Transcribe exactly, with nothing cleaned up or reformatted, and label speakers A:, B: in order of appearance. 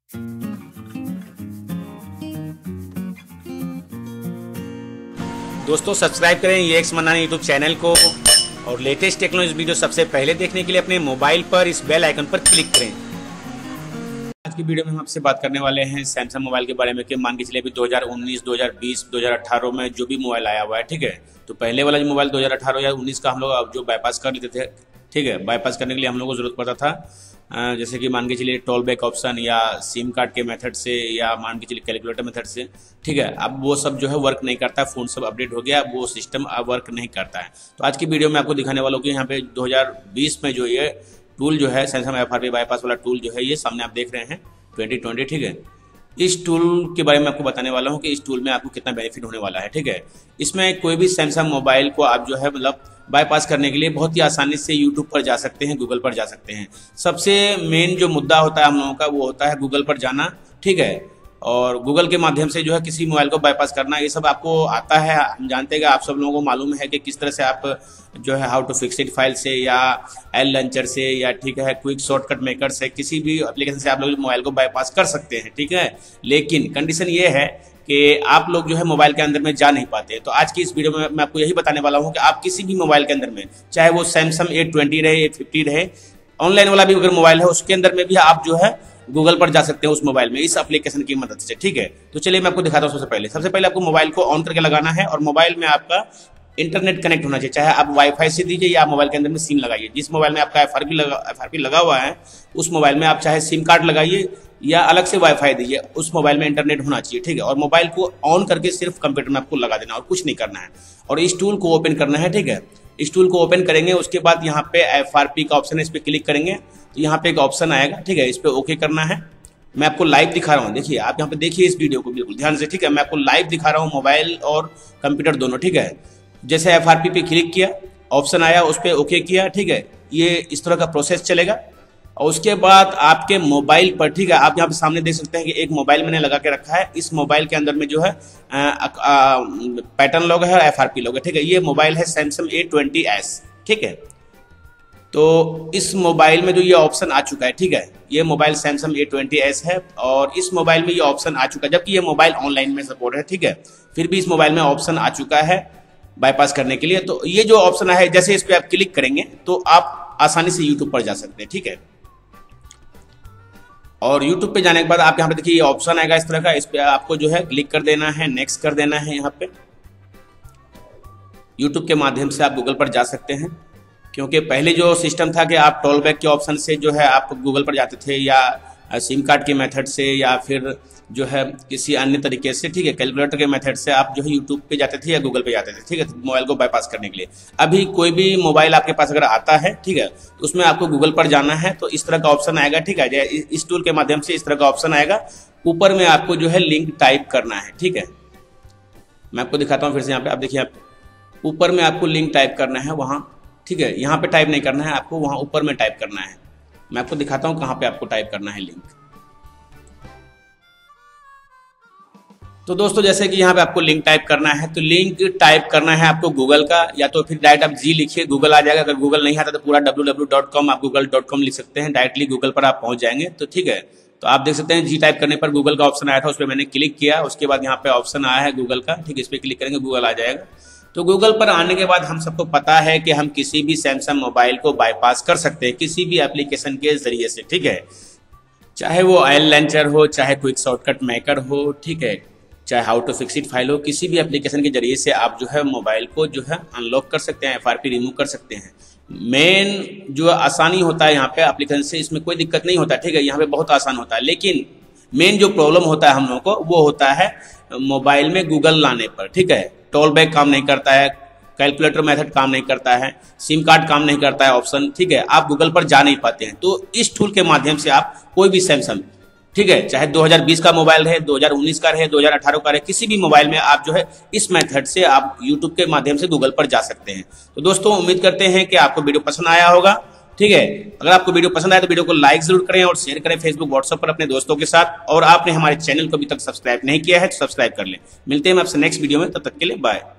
A: दोस्तों सब्सक्राइब करें ये एक्स मनानी यूट्यूब चैनल को और लेटेस्ट टेक्नोलॉजी वीडियो सबसे पहले देखने के लिए अपने मोबाइल पर इस बेल आइकन पर क्लिक करें। आज की वीडियो में हम आपसे बात करने वाले हैं सैमसंग मोबाइल के बारे में कि मान के चलिए अभी दो हज़ार उन्नीस, दो हज़ार बीस, दो हज़ार अठारह में जो भी मोबाइल आया हुआ है, ठीक है, तो पहले वाला जो मोबाइल दो हज़ार अठारह या उन्नीस का हम लोग जो बाईपास कर लेते थे, ठीक है, बाईपास करने के लिए हम लोग को जरूरत पड़ता था जैसे कि मान के चलिए टोल बैक ऑप्शन या सिम कार्ड के मेथड से या मान के चलिए कैलकुलेटर मेथड से, ठीक है। अब वो सब जो है वर्क नहीं करता है, फ़ोन सब अपडेट हो गया, वो सिस्टम अब वर्क नहीं करता है। तो आज की वीडियो में आपको दिखाने वालों कि यहाँ पे दो हज़ार बीस में जो ये टूल जो है Samsung F R P bypass वाला टूल जो है ये सामने आप देख रहे हैं ट्वेंटी ट्वेंटी, ठीक है। इस टूल के बारे में आपको बताने वाला हूँ कि इस टूल में आपको कितना बेनिफिट होने वाला है, ठीक है। इसमें कोई भी सैमसंग मोबाइल को आप जो है मतलब बाईपास करने के लिए बहुत ही आसानी से यूट्यूब पर जा सकते हैं, गूगल पर जा सकते हैं। सबसे मेन जो मुद्दा होता है हम लोगों का वो होता है गूगल पर जाना, ठीक है, और गूगल के माध्यम से जो है किसी मोबाइल को बाईपास करना, ये सब आपको आता है। हम जानते हैं कि आप सब लोगों को मालूम है कि किस तरह से आप जो है how to fix it file से या एल लॉन्चर से या ठीक है क्विक शॉर्टकट मेकर से किसी भी एप्लीकेशन से आप लोग मोबाइल को बाईपास कर सकते हैं, ठीक है। लेकिन कंडीशन ये है कि आप लोग जो है मोबाइल के अंदर में जा नहीं पाते। तो आज की इस वीडियो में मैं आपको यही बताने वाला हूं कि आप किसी भी मोबाइल के अंदर में, चाहे वो सैमसंग ए ट्वेंटी रहे, ए फिफ्टी रहे, ऑनलाइन वाला भी अगर मोबाइल है उसके अंदर में भी आप जो है गूगल पर जा सकते हैं उस मोबाइल में इस एप्लीकेशन की मदद से, ठीक है। तो चलिए मैं आपको दिखाता हूँ। सबसे पहले सबसे पहले आपको मोबाइल को ऑन करके लगाना है और मोबाइल में आपका इंटरनेट कनेक्ट होना चाहिए, चाहे आप वाईफाई से दीजिए या आप मोबाइल के अंदर में सिम लगाइए। जिस मोबाइल में आपका एफ आर पी लगा एफ आर पी लगा हुआ है उस मोबाइल में आप चाहे सिम कार्ड लगाइए या अलग से वाईफाई दीजिए, उस मोबाइल में इंटरनेट होना चाहिए, ठीक है। और मोबाइल को ऑन करके सिर्फ कंप्यूटर में आपको लगा देना और कुछ नहीं करना है और इस टूल को ओपन करना है, ठीक है। इस टूल को ओपन करेंगे उसके बाद यहाँ पे एफ आर पी का ऑप्शन है, इस पर क्लिक करेंगे तो यहाँ पे एक ऑप्शन आएगा, ठीक है, इस पर ओके करना है। मैं आपको लाइव दिखा रहा हूँ, देखिए आप यहाँ पे देखिए इस वीडियो को बिल्कुल ध्यान से, ठीक है। मैं आपको लाइव दिखा रहा हूँ मोबाइल और कंप्यूटर दोनों, ठीक है। जैसे एफ आर पी पे क्लिक किया, ऑप्शन आया, उस पर ओके किया, ठीक है। ये इस तरह का प्रोसेस चलेगा और उसके बाद आपके मोबाइल पर, ठीक है, आप यहाँ पे सामने देख सकते हैं कि एक मोबाइल मैंने लगा के रखा है। इस मोबाइल के अंदर में जो है पैटर्न लोग है और एफ आर पी लोग है, ठीक है। ये मोबाइल है सैमसंग ए ट्वेंटी एस, ठीक है। तो इस मोबाइल में जो ये ऑप्शन आ चुका है, ठीक है, ये mobile Samsung A twenty S है और इस मोबाइल में ये ऑप्शन आ चुका है, जबकि ये मोबाइल ऑनलाइन में सपोर्ट है, ठीक है। फिर भी इस मोबाइल में ऑप्शन आ चुका है बाईपास करने के लिए। तो ये जो ऑप्शन है जैसे इस पे आप क्लिक करेंगे तो आप आसानी से यूट्यूब पर जा सकते हैं, ठीक है। और यूट्यूब पे जाने के बाद आप यहाँ पे देखिए ये ऑप्शन आएगा इस तरह का, इस पे आपको जो है क्लिक कर देना है, नेक्स्ट कर देना है। यहाँ पे यूट्यूब के माध्यम से आप गूगल पर जा सकते हैं, क्योंकि पहले जो सिस्टम था कि आप टोल बैक के ऑप्शन से जो है आप गूगल पर जाते थे या सिम कार्ड के मेथड से या फिर जो है किसी अन्य तरीके से, ठीक है, कैलकुलेटर के मेथड से आप जो है यूट्यूब पे जाते थे या गूगल पे जाते थे, ठीक है, मोबाइल को बाईपास करने के लिए। अभी कोई भी मोबाइल आपके पास अगर आता है, ठीक है, तो उसमें आपको गूगल पर जाना है तो इस तरह का ऑप्शन आएगा, ठीक है। इस टूल के माध्यम से इस तरह का ऑप्शन आएगा, ऊपर में आपको जो है लिंक टाइप करना है, ठीक है। मैं आपको दिखाता हूँ फिर से, यहाँ पे आप देखिए ऊपर में आपको लिंक टाइप करना है वहाँ, ठीक है। यहाँ पे टाइप नहीं करना है आपको, वहाँ ऊपर में टाइप करना है। मैं आपको दिखाता हूँ कहाँ पे आपको टाइप करना है लिंक। तो दोस्तों जैसे कि यहाँ पे आपको लिंक टाइप करना है, तो लिंक टाइप करना है आपको गूगल का, या तो फिर डायरेक्ट आप जी लिखिए, गूगल आ जाएगा। अगर गूगल नहीं आता तो पूरा W W W dot com आप गूगल डॉट कॉम लिख सकते हैं, डायरेक्टली गूगल पर आप पहुंच जाएंगे, तो ठीक है। तो आप देख सकते हैं जी टाइप करने पर गूगल का ऑप्शन आया था, उस पर मैंने क्लिक किया, उसके बाद यहाँ पे ऑप्शन आया है गूगल का, ठीक है, इस पर क्लिक करेंगे गूगल आ जाएगा। तो गूगल पर आने के बाद हम सबको पता है कि हम किसी भी सैमसंग मोबाइल को बाईपास कर सकते हैं किसी भी एप्लीकेशन के जरिए से, ठीक है, चाहे वो एल लॉन्चर हो, चाहे क्विक शॉर्टकट मेकर हो, ठीक है, चाहे how to fix it file हो, किसी भी एप्लीकेशन के जरिए से आप जो है मोबाइल को जो है अनलॉक कर सकते हैं, एफ आर पी रिमूव कर सकते हैं। मेन जो आसानी होता है यहाँ पे एप्लीकेशन से, इसमें कोई दिक्कत नहीं होता, ठीक है, यहाँ पे बहुत आसान होता है। लेकिन मेन जो प्रॉब्लम होता है हम लोगों को वो होता है मोबाइल में गूगल लाने पर, ठीक है। टोल बैक काम नहीं करता है, कैलकुलेटर मेथड काम नहीं करता है, सिम कार्ड काम नहीं करता है ऑप्शन, ठीक है, आप गूगल पर जा नहीं पाते हैं। तो इस टूल के माध्यम से आप कोई भी सैमसंग, ठीक है, चाहे दो हज़ार बीस का मोबाइल रहे, दो हज़ार उन्नीस का रहे, दो हज़ार अठारह का रहे, किसी भी मोबाइल में आप जो है इस मेथड से आप यूट्यूब के माध्यम से गूगल पर जा सकते हैं। तो दोस्तों उम्मीद करते हैं कि आपको वीडियो पसंद आया होगा, ठीक है। अगर आपको वीडियो पसंद आए तो वीडियो को लाइक जरूर करें और शेयर करें फेसबुक व्हाट्सएप पर अपने दोस्तों के साथ। और आपने हमारे चैनल को अभी तक सब्सक्राइब नहीं किया है तो सब्सक्राइब कर लें। मिलते हैं हम आपसे नेक्स्ट वीडियो में, तब तक के लिए बाय।